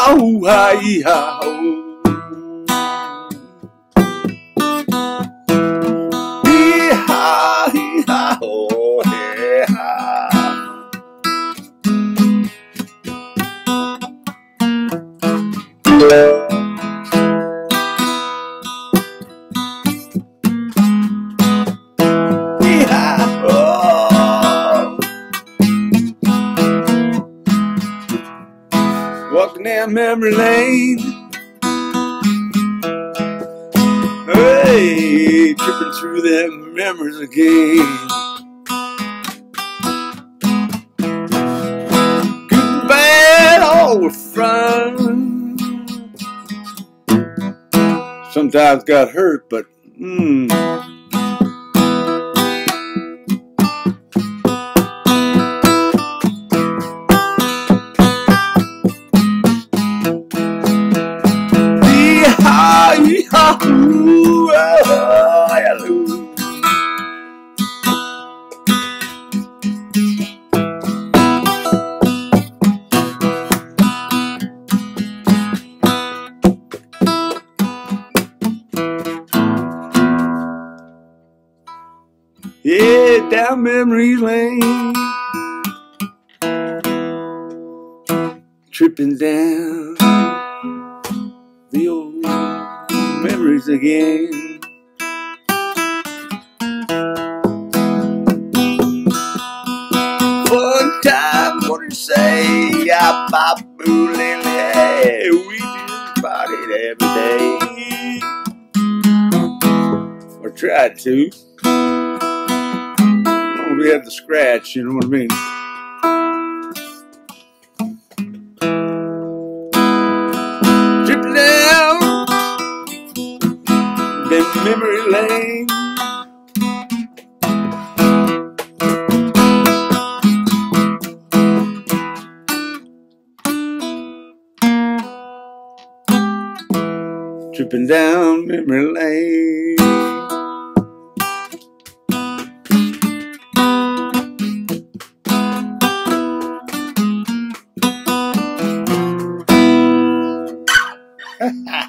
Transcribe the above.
Yee-haw, hi-haw. Yee-haw, yee-haw, yee-haw. Walking down memory lane, hey, tripping through them memories again. Good and bad, all were fun. Sometimes got hurt, but Yee-haw, hallelujah. Yeah, down memory lane, tripping down the old memories again. One time, what did you say? ABcw, hey, we just partied every day, or tried to. We had the scratch, you know what I mean? Tripping down the memory lane, tripping down memory lane. Ha ha.